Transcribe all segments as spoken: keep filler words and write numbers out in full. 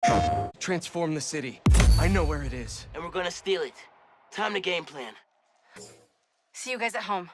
Transform the city. I know where it is. And we're gonna steal it. Time to game plan. See you guys at home.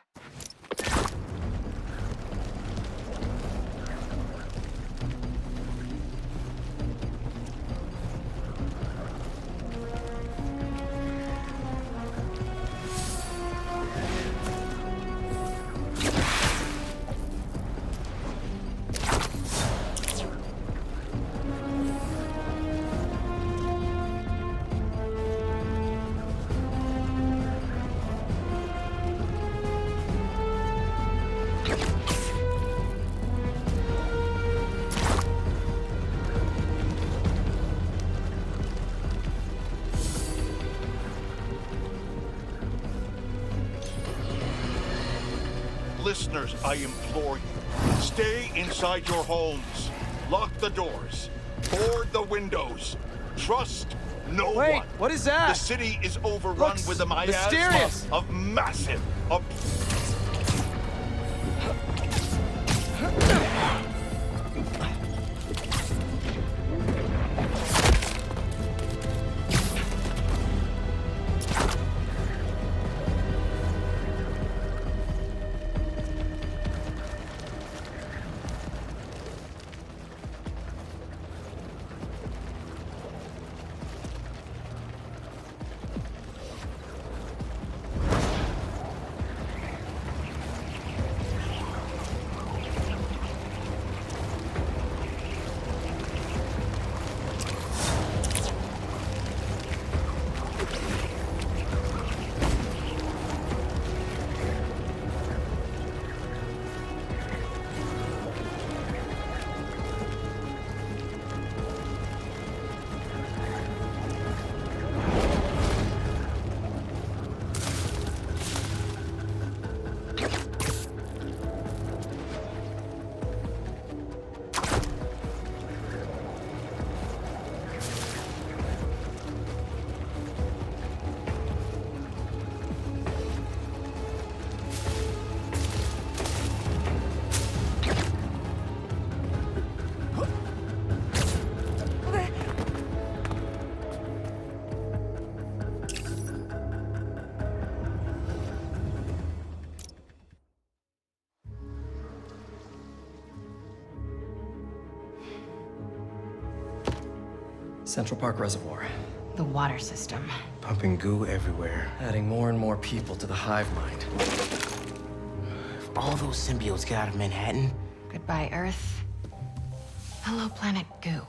Listeners, I implore you, stay inside your homes. Lock the doors. Board the windows. Trust no Wait, one. what is that? The city is overrun Looks with the mysterious. miasma of massive... Of Central Park Reservoir. The water system. Pumping goo everywhere. Adding more and more people to the hive mind. If all those symbiotes get out of Manhattan... Goodbye, Earth. Hello, planet Goo.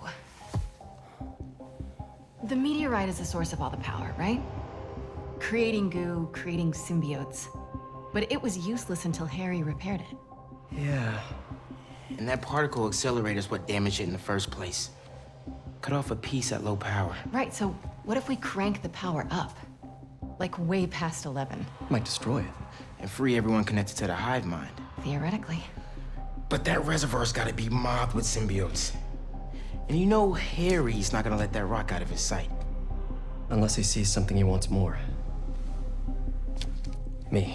The meteorite is the source of all the power, right? Creating goo, creating symbiotes. But it was useless until Harry repaired it. Yeah. And that particle accelerator is what damaged it in the first place. Cut off a piece at low power. Right, so what if we crank the power up? Like way past eleven. Might destroy it. And free everyone connected to the hive mind. Theoretically. But that reservoir's gotta be mobbed with symbiotes. And you know Harry's not gonna let that rock out of his sight. Unless he sees something he wants more. Me.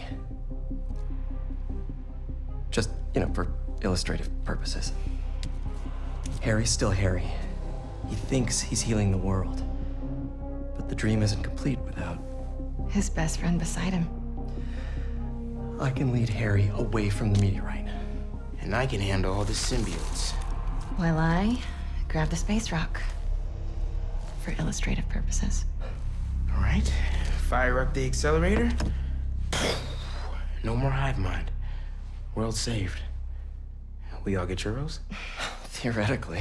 Just, you know, for illustrative purposes. Harry's still Harry. He thinks he's healing the world. But the dream isn't complete without... His best friend beside him. I can lead Harry away from the meteorite. And I can handle all the symbiotes. While I grab the space rock. For illustrative purposes. All right, fire up the accelerator. No more hive mind. World saved. We all get churros? Theoretically.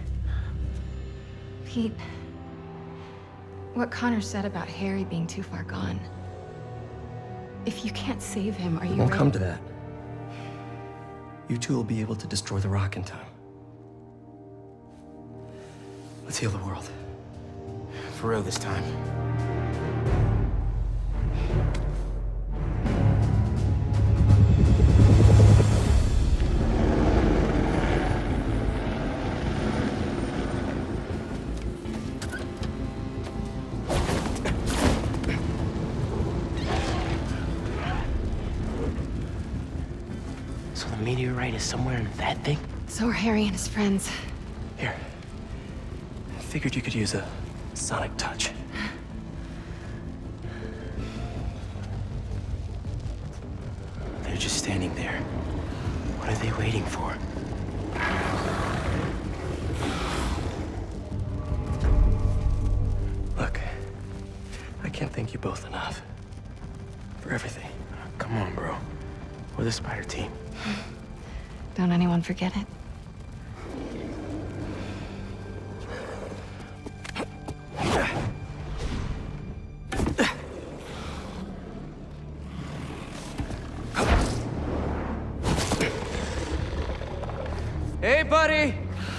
Pete, what Connor said about Harry being too far gone. If you can't save him, are you It won't ready? come to that. You two will be able to destroy the rock in time. Let's heal the world. For real this time. So the meteorite is somewhere in that thing? So are Harry and his friends. Here. figured you could use a sonic touch. They're just standing there. What are they waiting for? Look, I can't thank you both enough for everything. Come on, bro. We're the Spider team. Don't anyone forget it. Hey, buddy!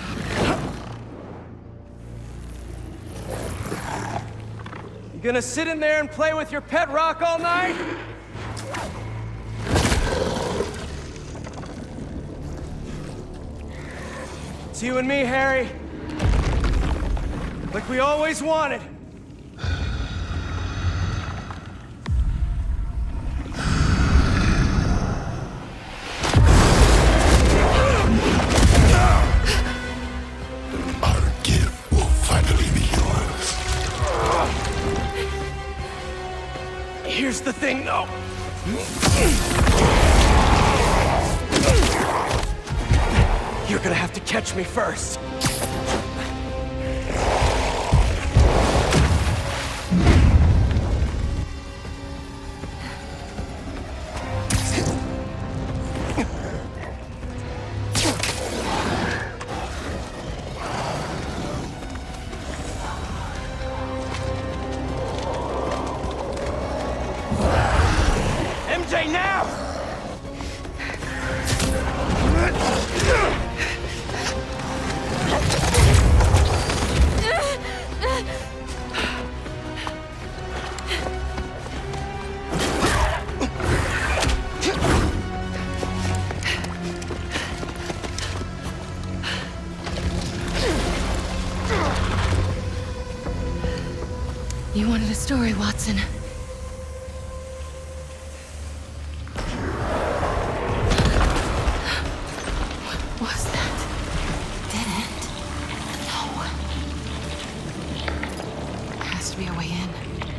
You gonna sit in there and play with your pet rock all night? It's you and me, Harry. Like we always wanted. Here's the thing, though. You're gonna have to catch me first. M J, now! You wanted a story, Watson. What was that? Dead end? No. There has to be a way in.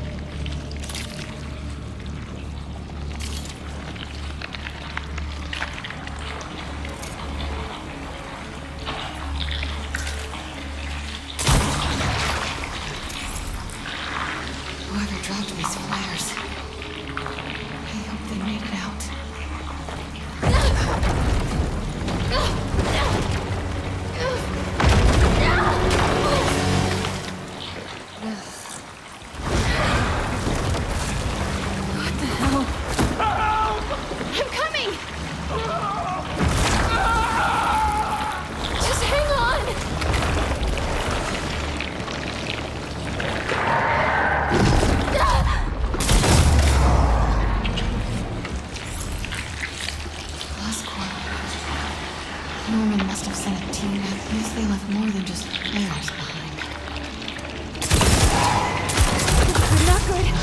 Whoever dropped these flares, I hope they made it out. What the hell? I'm coming! Just hang on! Norman must have sent a team out because they left more than just flares behind. Not good.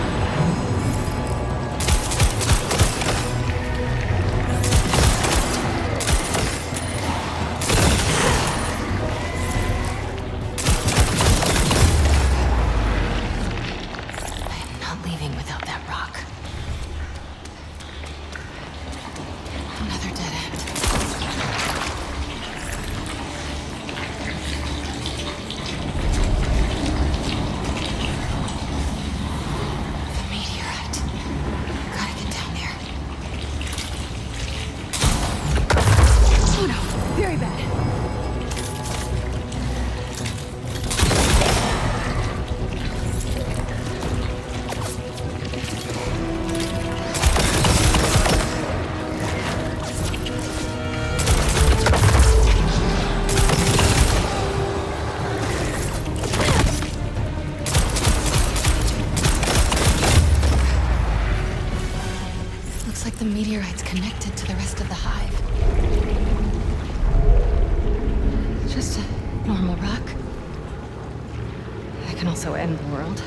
I'm not leaving without that rock. Another dead end. Very bad. Looks like the meteorite's connected to the rest of the hive. Just a normal rock. That can also end the world.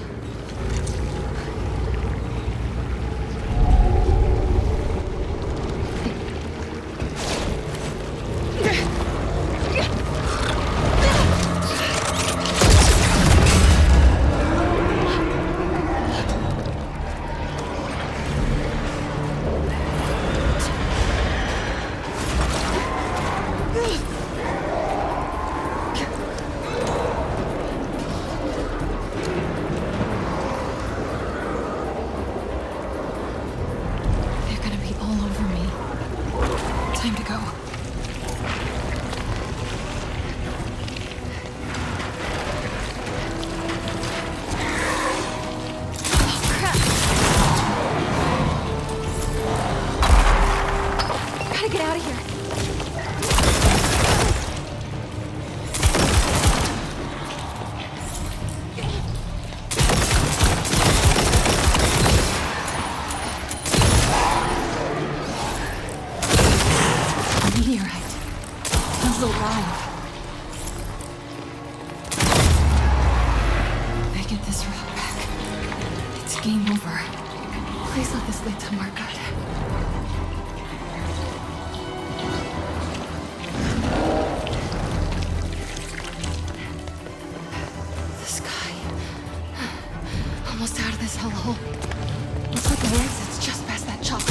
game over. Please let this lead somewhere good. The sky. Almost out of this hellhole. Looks like the exit's just past that chopper.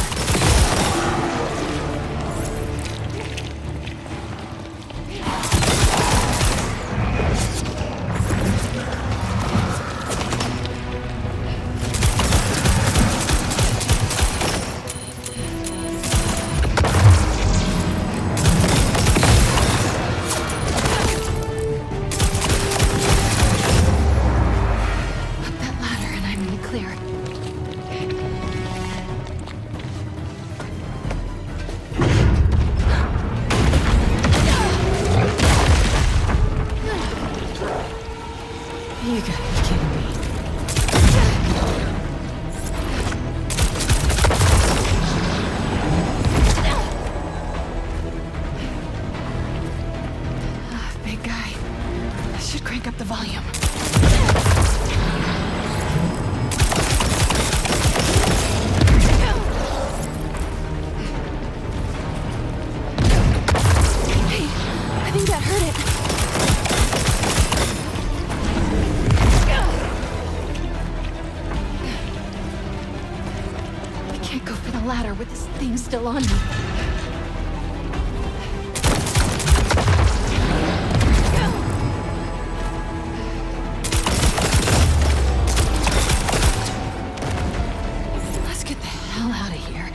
You gotta be kidding me. Ah, big guy. I should crank up the volume. Hey, I think that hurt it. Go for the ladder with this thing still on me. Let's get the hell out of here.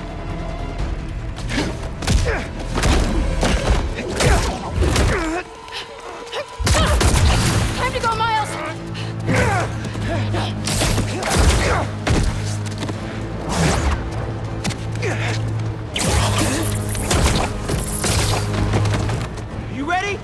Time to go, Miles! You ready?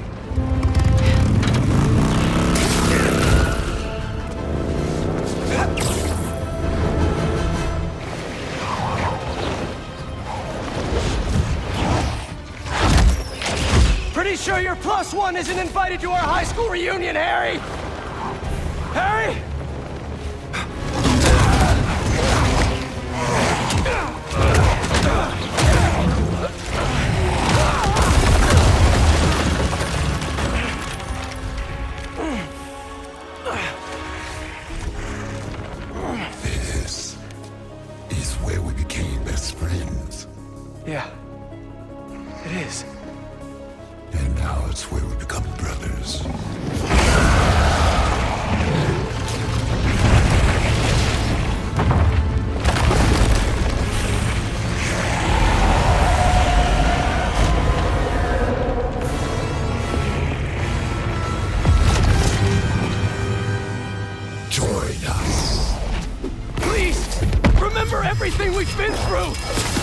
Pretty sure your plus one isn't invited to our high school reunion, Harry! Harry! This is where we became best friends. Yeah, it is. And now it's where we become brothers. Join us. Please, remember everything we've been through!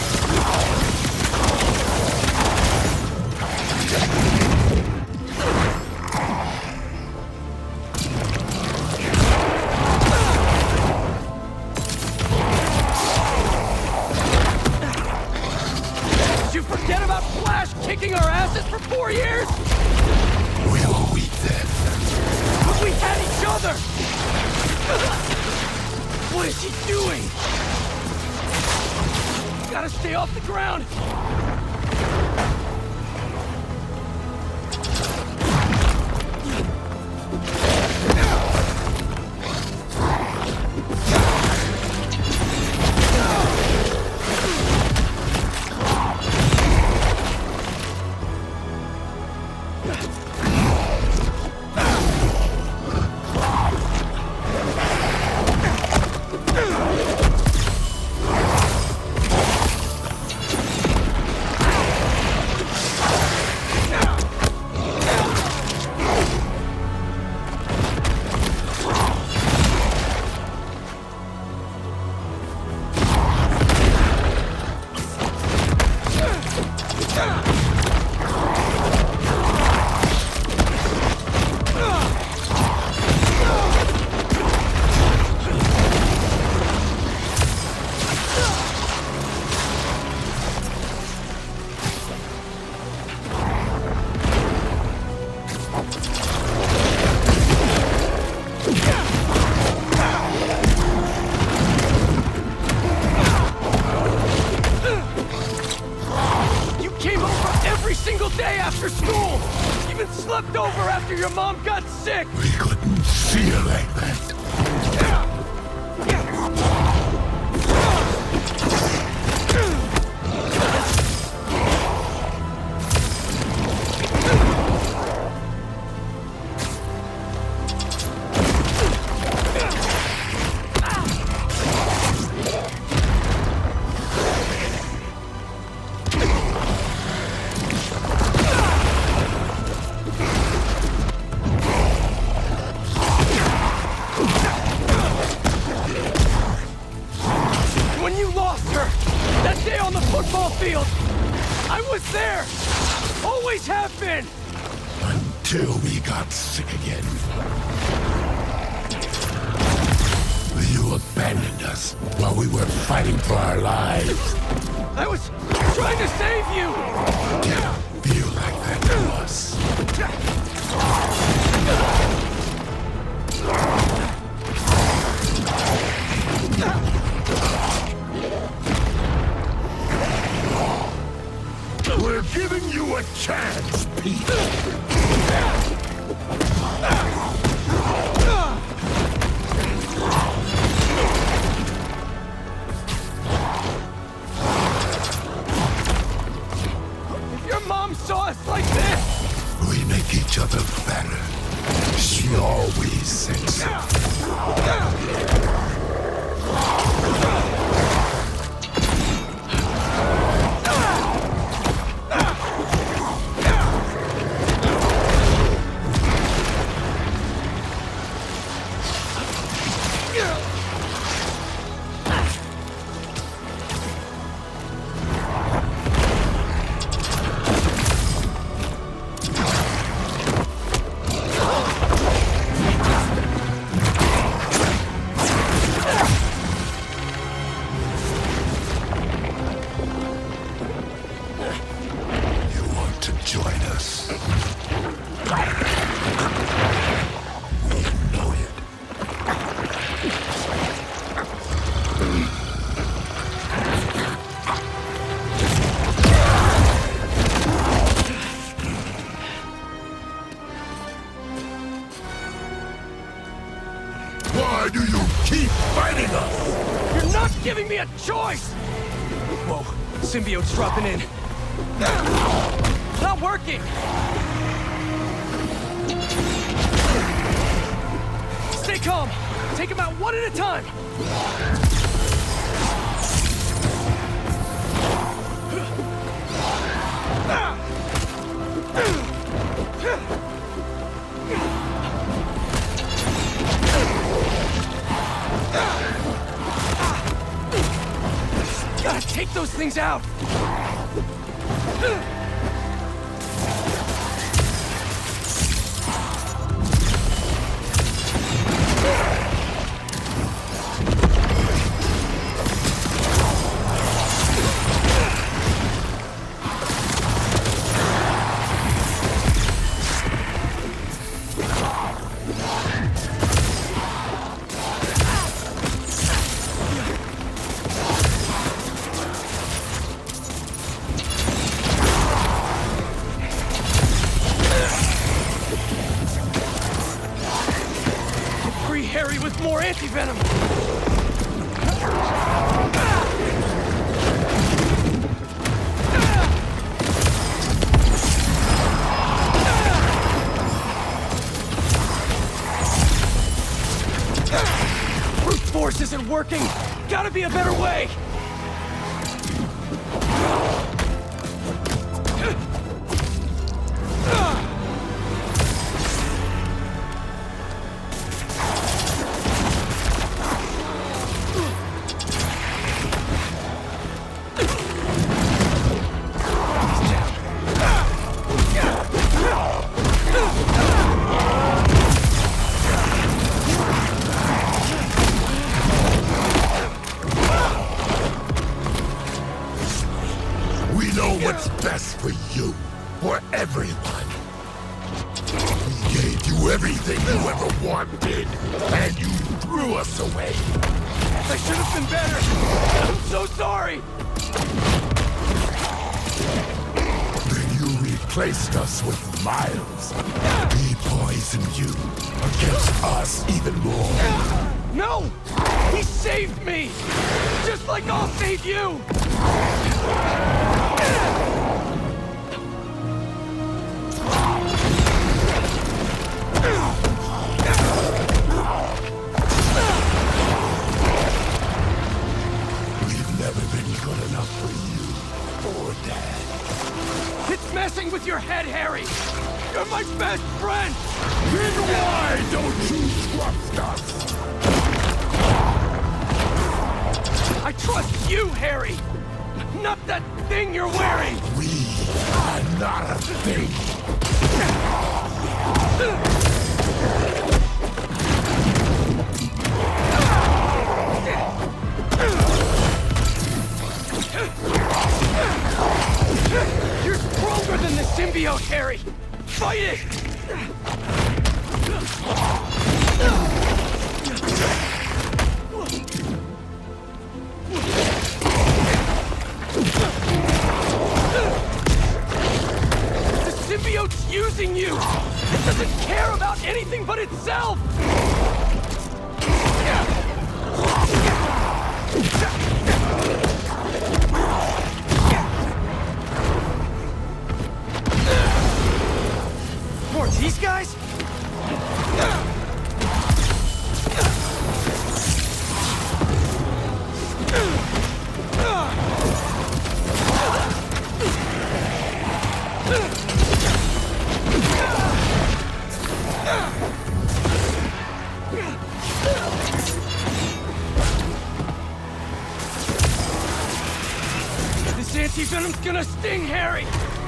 Did you forget about Flash kicking our asses for four years? We were weak then. But we had each other! What is he doing? Gotta stay off the ground! mom got sick! We couldn't see her like that. Until we got sick again. You abandoned us while we were fighting for our lives. I was trying to save you! Didn't feel like that to us. We're giving you a chance, Pete. If your mom saw us like this... We make each other better. She always said so. Why do you keep fighting us? You're not giving me a choice! Whoa, symbiote's dropping in. Not working! Stay calm! Take them out one at a time! Gotta take those things out! Harry with more anti-venom! Brute force isn't working! Gotta be a better way! What's best for you, for everyone. We gave you everything you ever wanted, and you threw us away. I should have been better. I'm so sorry. Then you replaced us with Miles. He poisoned you against us even more. No! He saved me! Just like I'll save you! We've never been good enough for you or Dad. It's messing with your head, Harry! You're my best friend! Then why don't you trust us? I trust you, Harry! Not that thing you're wearing! We are not a thing. You're stronger than the symbiote, Harry! Fight it! The symbiote's using you! It doesn't care about anything but itself! More of these guys? This anti-venom's gonna sting Harry!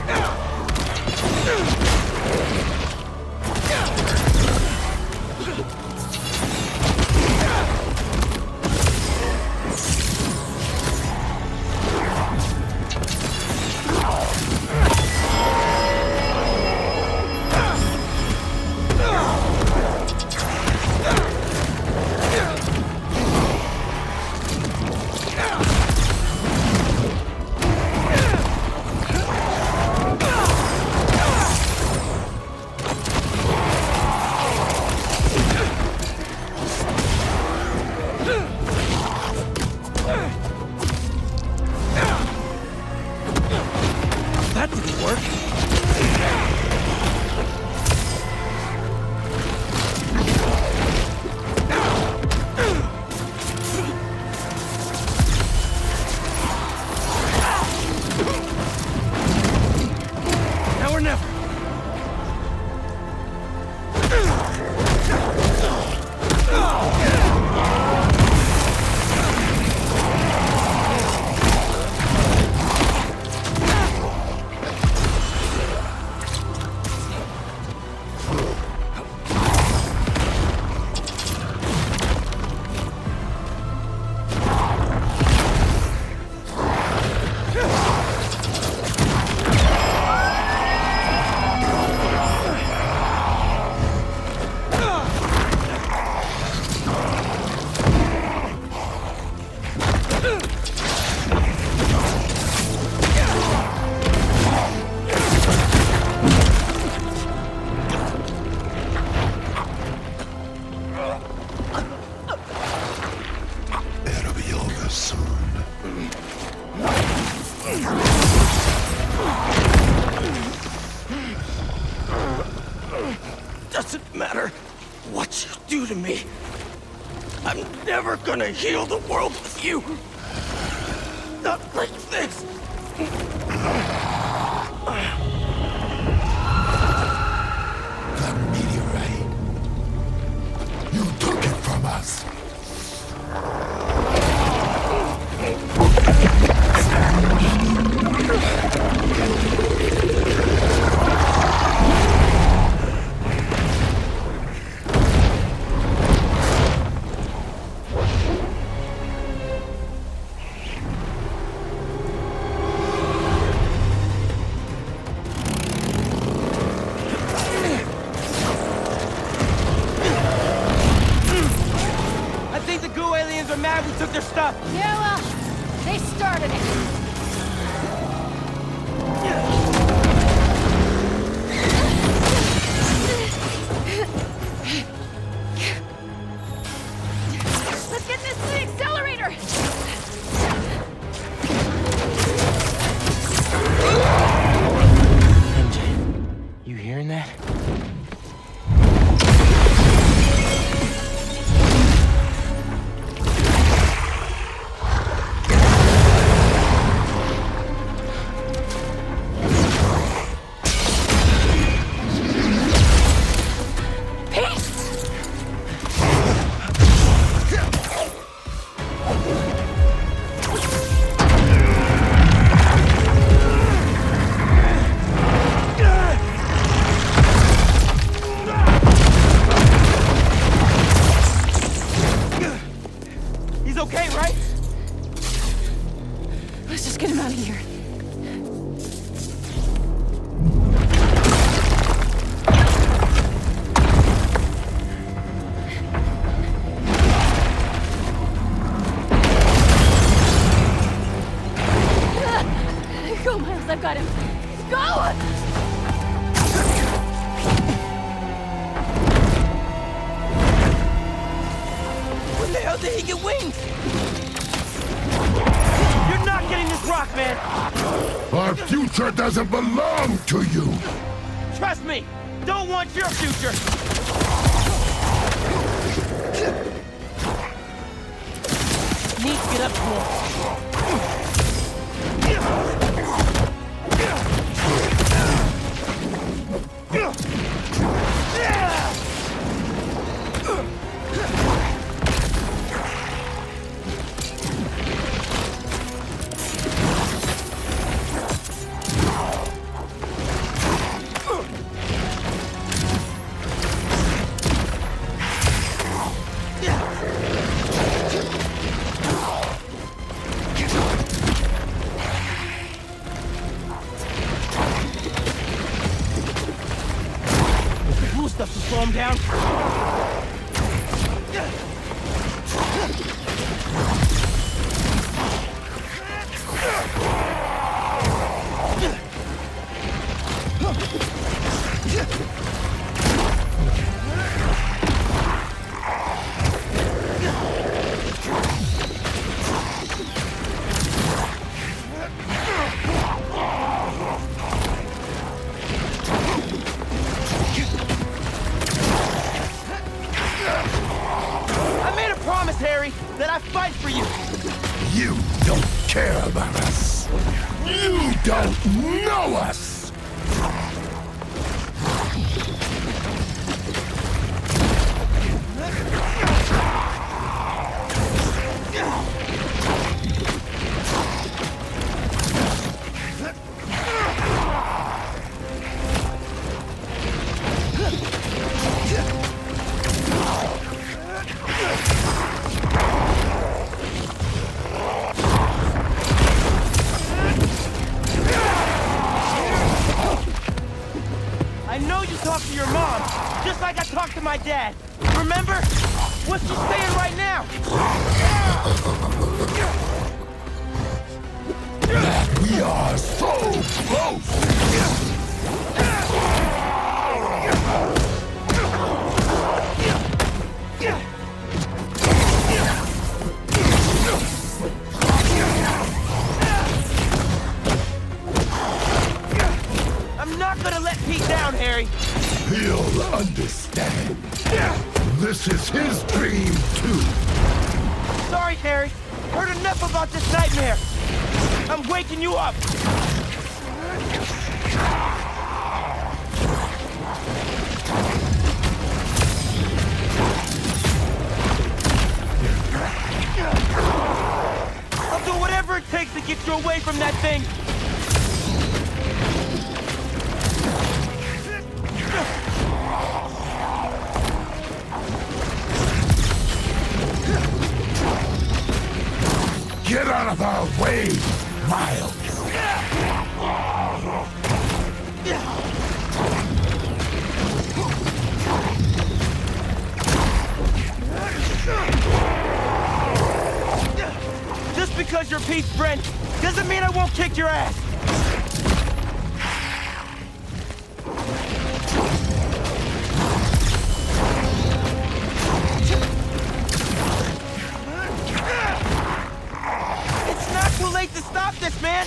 That didn't work. Now or never. It'll be over soon. Doesn't matter what you do to me. I'm never gonna heal the world with you. Not like this. The meteorite. You took it from us. I think the goo aliens are mad we took their stuff. Yeah, well, they started it. did he get wings? You're not getting this rock, man! Our future doesn't belong to you! Trust me! Don't want your future! Need to get up here. Stuff to slow him down. Harry, that I fight for you. You don't care about us. You don't know us. I know you talked to your mom, just like I talked to my dad. Remember? What's she saying right now? We are so close! I'm not gonna let Pete down, Harry. He'll understand. This is his dream, too. Sorry, Harry. Heard enough about this nightmare. I'm waking you up. I'll do whatever it takes to get you away from that thing. Get out of our way, Miles! Just because you're Pete's friend doesn't mean I won't kick your ass. Too late to stop this, man!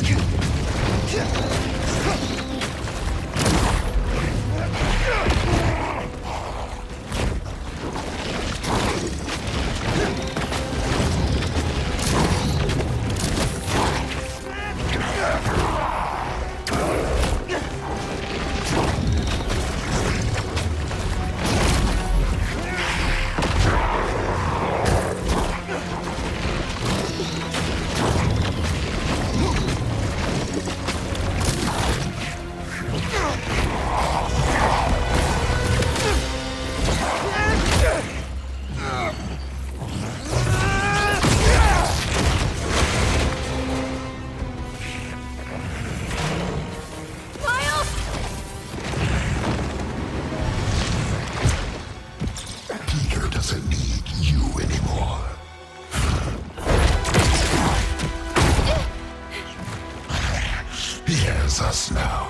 Us now.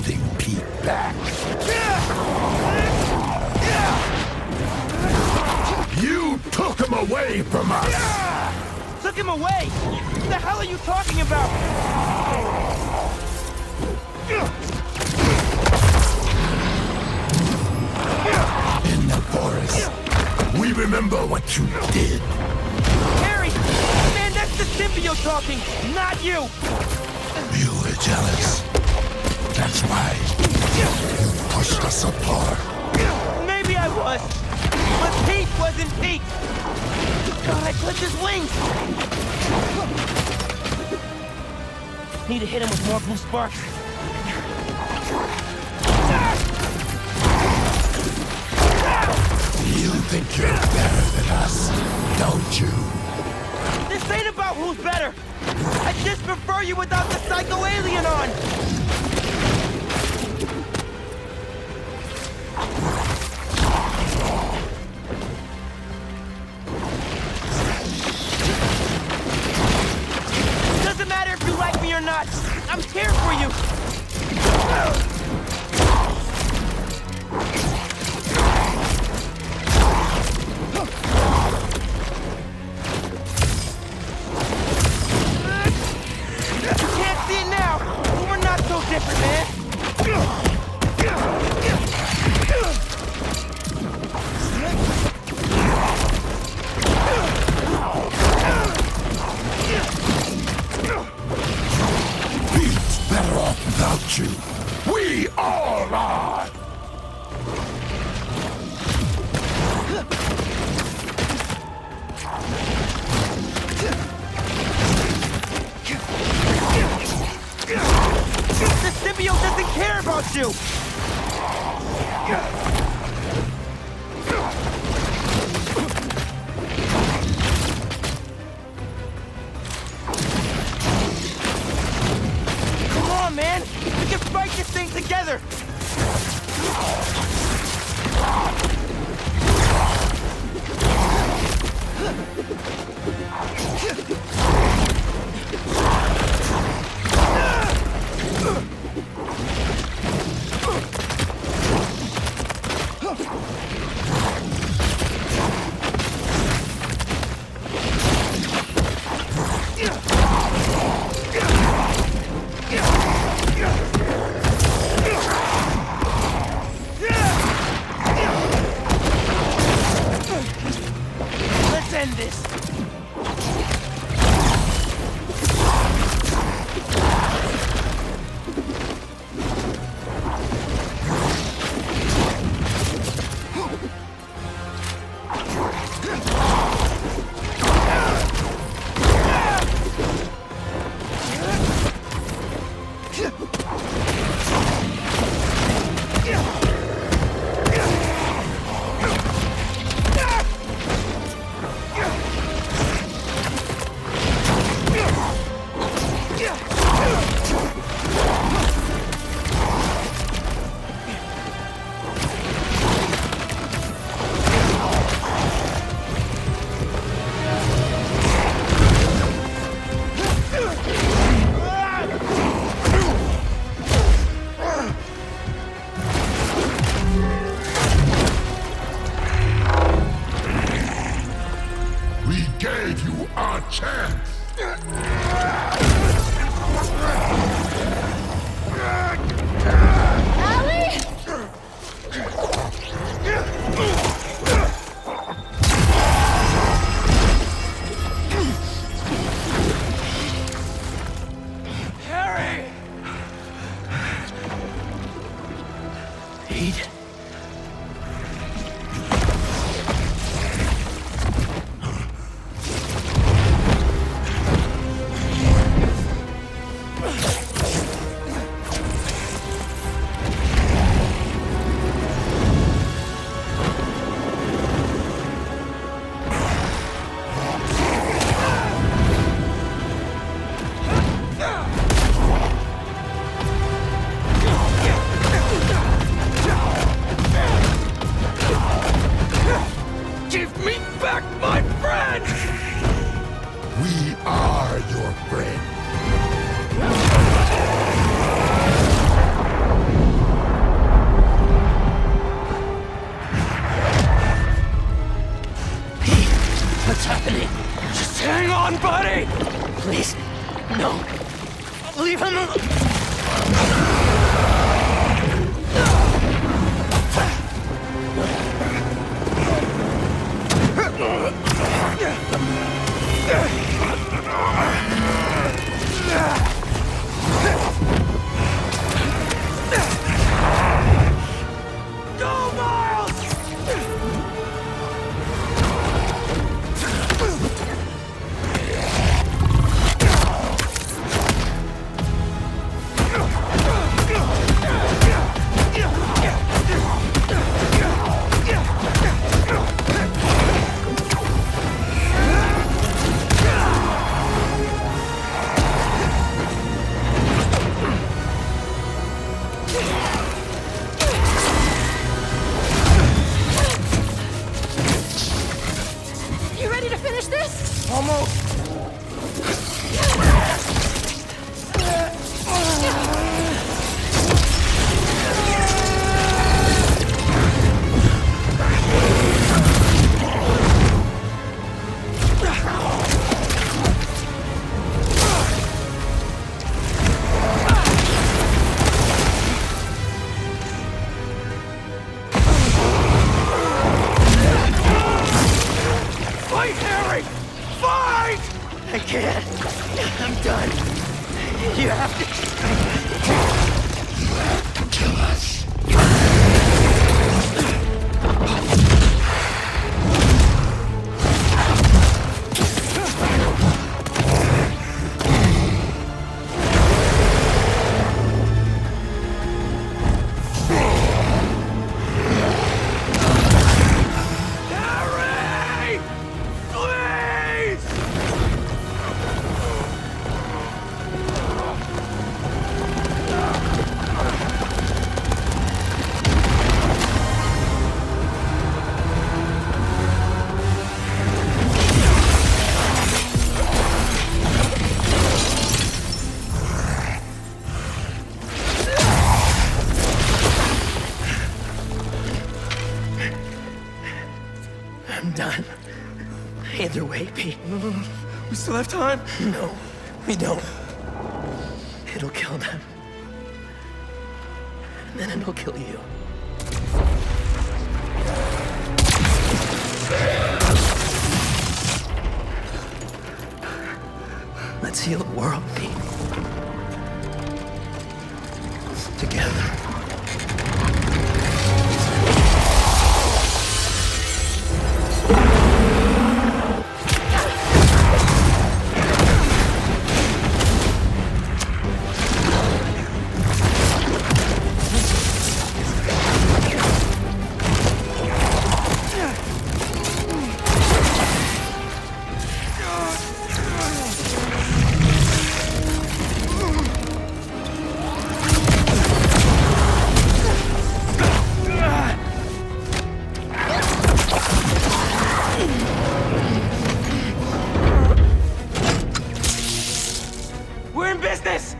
holding Pete back. You took him away from us! Took him away? What the hell are you talking about? In the forest, we remember what you did. Harry! Man, that's the symbiote talking, not you! You were jealous. That's why you pushed us apart. Maybe I was, but Pete wasn't Pete! God, I clipped his wings! Need to hit him with more blue sparks. You think you're better than us, don't you? This ain't about who's better! I just prefer you without the psycho alien on! Doesn't matter if you like me or not! I'm here for you! Different, man. Pete's better off without you. We all are. The symbiote doesn't care about you! Come on, man! We can fight this thing together! Let's end this! We gave you our chance. Harry! Pete? You ready to finish this? Almost. Fight, Harry! Fight! I can't. I'm done. You have to... You have to kill us. Harry! Please! I'm done. Either way, Pete. We still have time. No, we don't. It'll kill them. And then it'll kill you. Let's heal the world, Pete. Together. We're in business!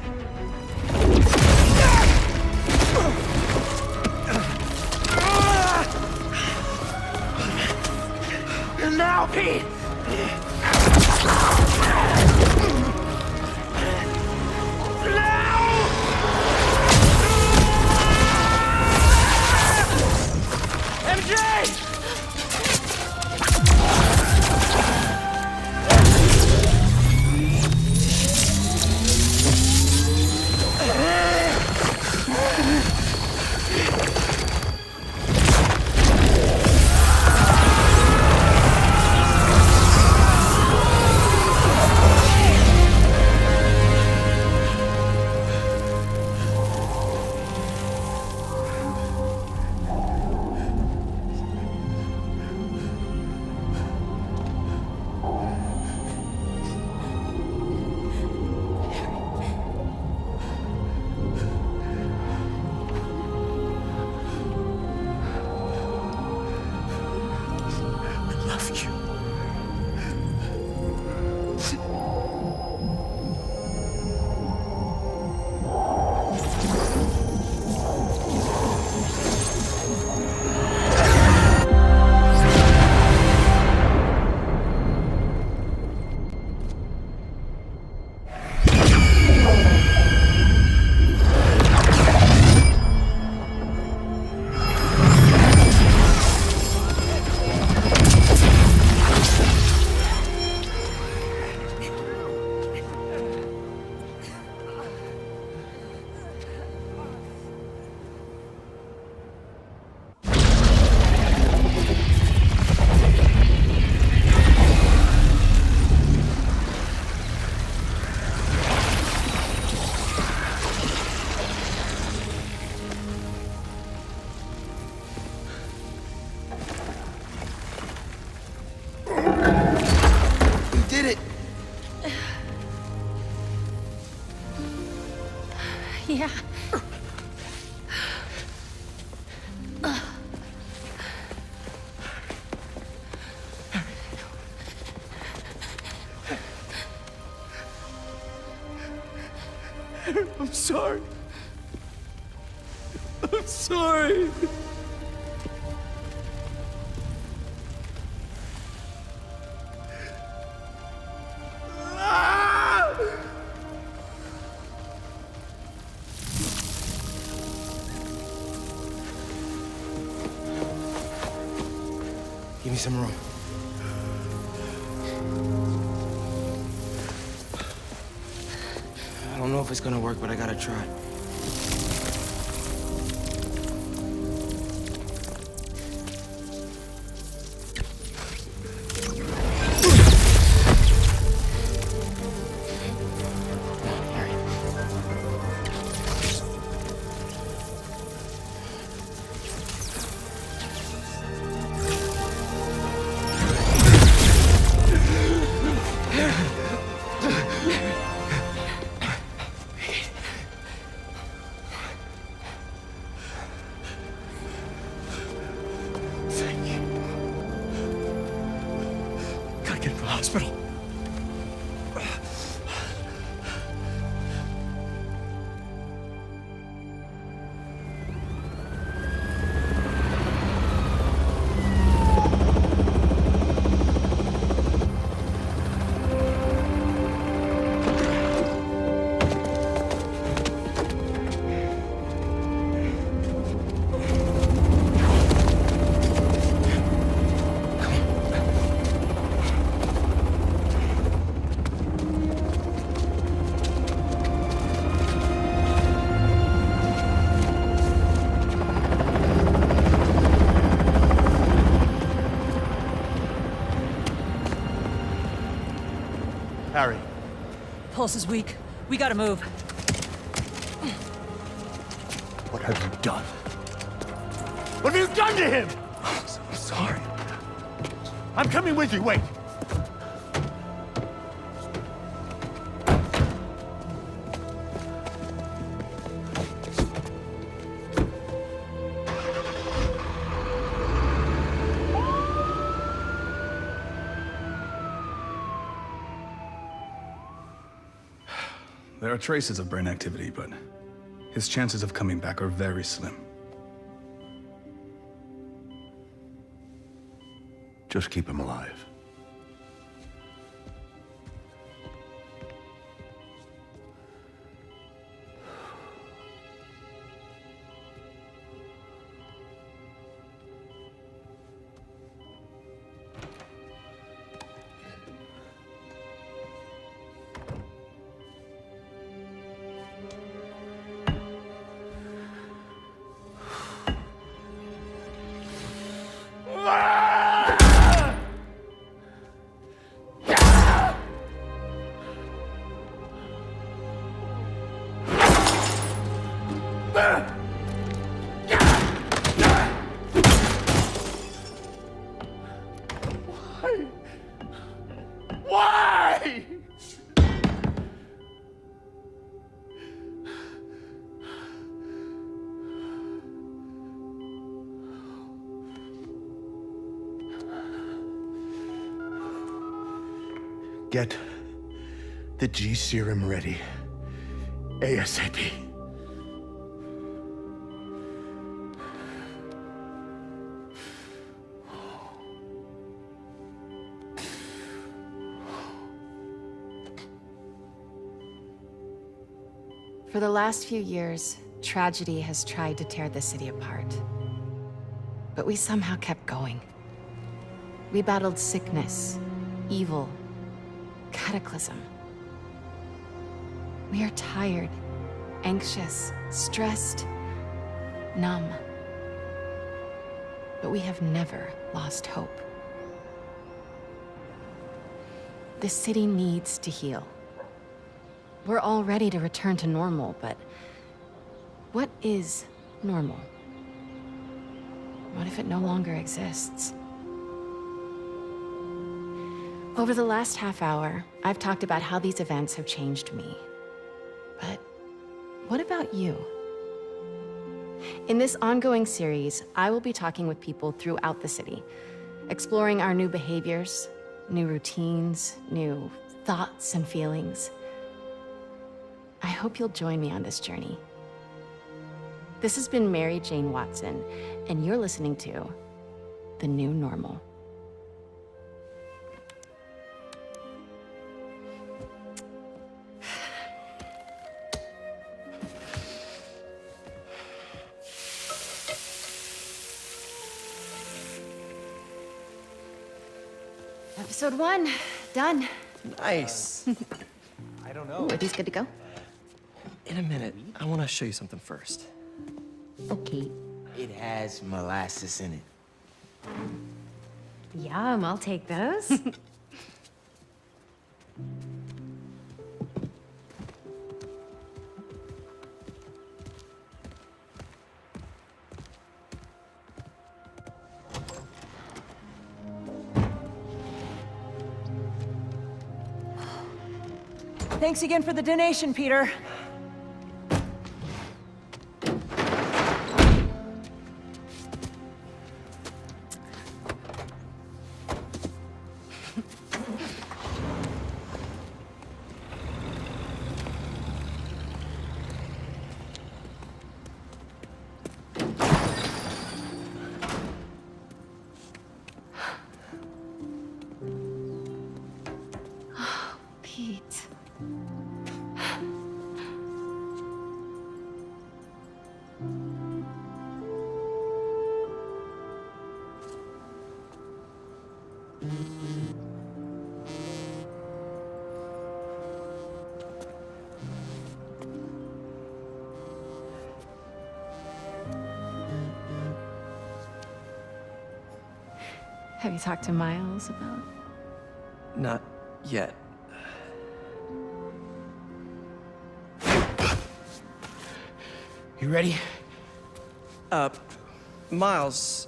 And now, Pete! M J! sorry. I'm sorry. Give me some room. I don't know if it's gonna work, but I gotta try. Hospital. Harry. Pulse is weak. We gotta move. What have you done? What have you done to him? I'm sorry. I'm coming with you, wait. There are traces of brain activity, but his chances of coming back are very slim. Just keep him alive. Why? Get the G serum ready. ASAP. For the last few years, tragedy has tried to tear the city apart. But we somehow kept going. We battled sickness, evil, cataclysm. We are tired, anxious, stressed, numb. But we have never lost hope. The city needs to heal. We're all ready to return to normal, but what is normal? What if it no longer exists? Over the last half hour, I've talked about how these events have changed me. But what about you? In this ongoing series, I will be talking with people throughout the city, exploring our new behaviors, new routines, new thoughts and feelings. I hope you'll join me on this journey. This has been Mary Jane Watson, and you're listening to The New Normal. Episode one, done. Nice. I don't know. Are these good to go? In a minute, I want to show you something first. Okay. It has molasses in it. Yum, I'll take those. Thanks again for the donation, Peter. Pete. Have you talked to Miles about? Not yet. You ready? Uh, Miles.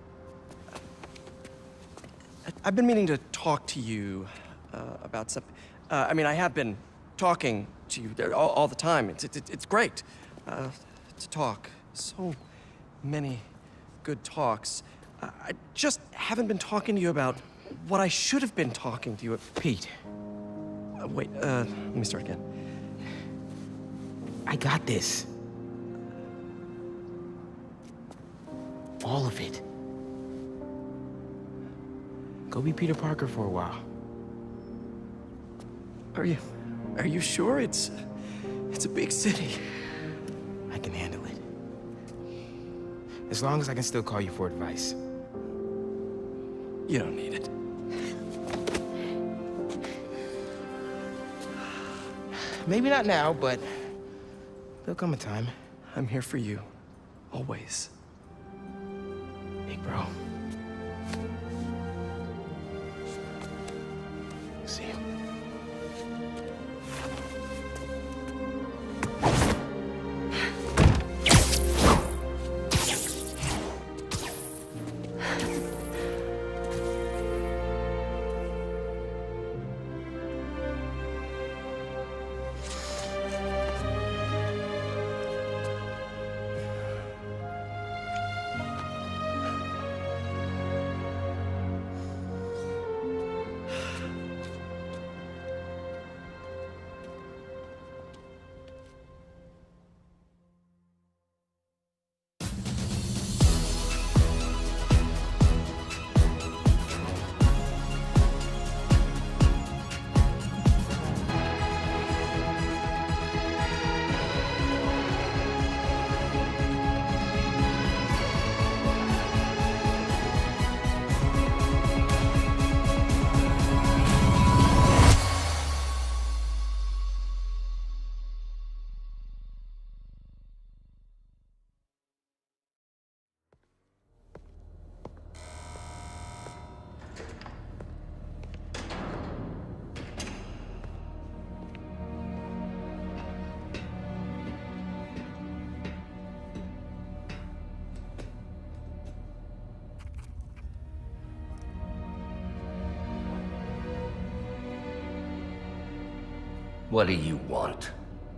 I've been meaning to talk to you uh, about something. Uh, I mean, I have been talking to you there all, all the time. It's, it's, it's great uh, to talk. So many good talks. Uh, I just haven't been talking to you about what I should have been talking to you about. Pete. Uh, wait, uh, let me start again. I got this. All of it. Go be Peter Parker for a while. Are you, are you sure? It's, it's a big city. I can handle it. As long as I can still call you for advice. You don't need it. Maybe not now, but there'll come a time. I'm here for you. Always. Big bro. See you. What do you want?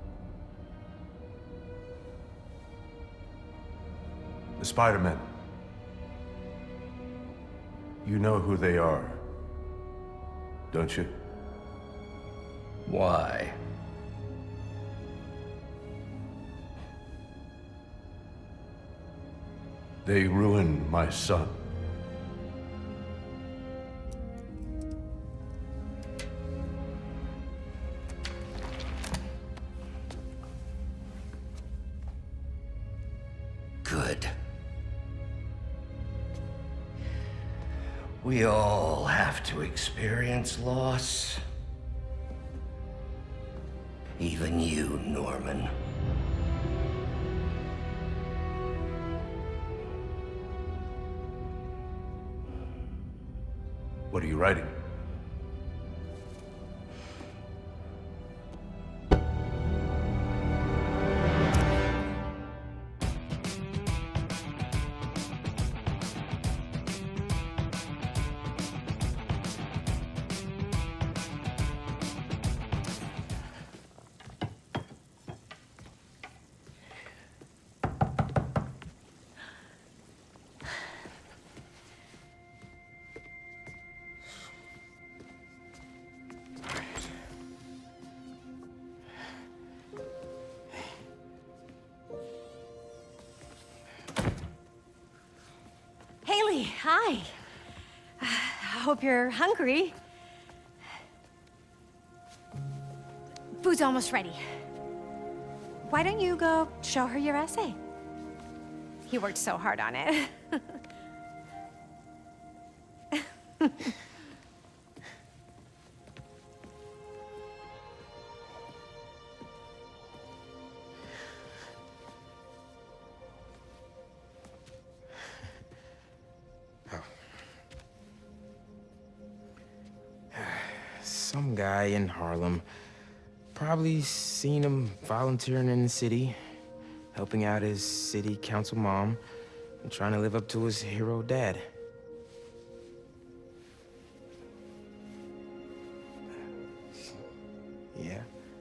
The Spider-Men. You know who they are, don't you? Why? They ruined my son. Good. We all have to experience loss. Even you, Norman. What are you writing? Haley, hi. I hope you're hungry. Food's almost ready. Why don't you go show her your essay? He worked so hard on it. Some guy in Harlem. Probably seen him volunteering in the city, helping out his city council mom, and trying to live up to his hero dad. Yeah.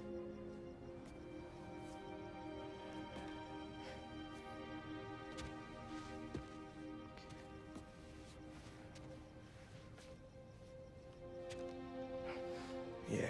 Yeah.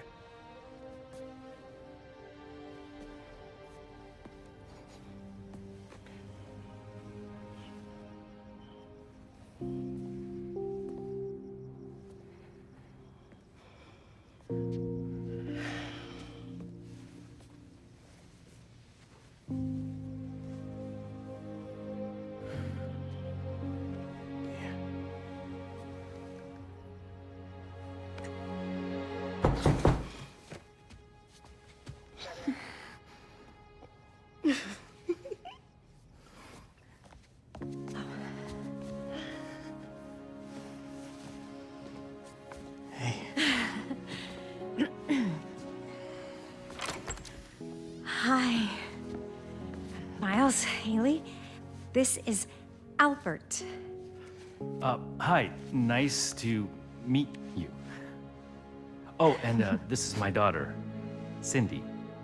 Hi. Miles, Haley, this is Albert. Uh, hi. Nice to meet you. Oh, and uh, this is my daughter, Cindy.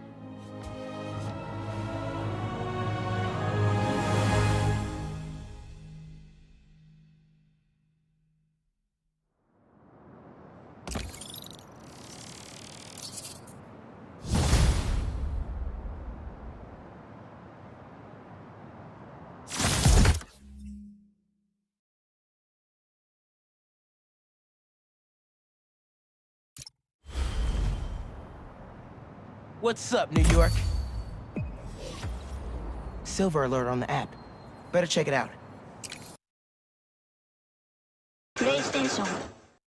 What's up, New York? Silver alert on the app. Better check it out. PlayStation